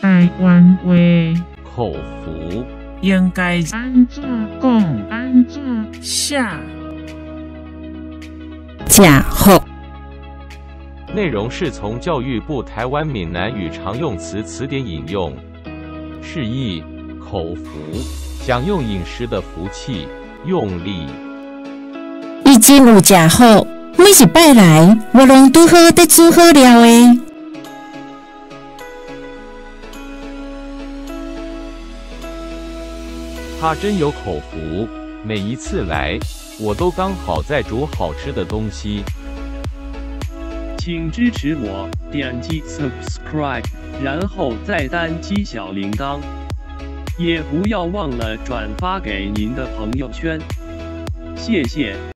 台湾话口福应该安怎讲？安怎写？ 假福内容是从教育部台湾闽南语常用词词典引用，释义口福，享用饮食的福气、用力。 伊真有食好，每一摆来，我拢拄好得煮好料的。 他真有口福，每一次来，我都刚好在煮好吃的东西。 请支持我，点击 subscribe， 然后再单击小铃铛，也不要忘了转发给您的朋友圈，谢谢。